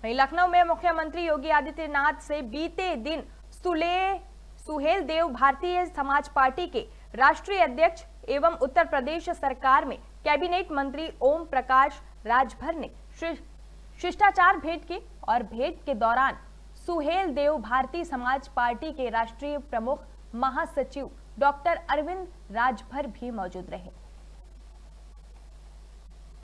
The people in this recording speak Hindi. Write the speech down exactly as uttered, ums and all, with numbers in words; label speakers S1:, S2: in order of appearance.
S1: वहीं लखनऊ में मुख्यमंत्री योगी आदित्यनाथ से बीते दिन सुले सुहेल देव भारतीय समाज पार्टी के राष्ट्रीय अध्यक्ष एवं उत्तर प्रदेश सरकार में कैबिनेट मंत्री ओम प्रकाश राजभर ने शिष्टाचार भेंट की और भेंट के दौरान सुहेल देव भारतीय समाज पार्टी के राष्ट्रीय प्रमुख महासचिव डॉक्टर अरविंद राजभर भी मौजूद रहे।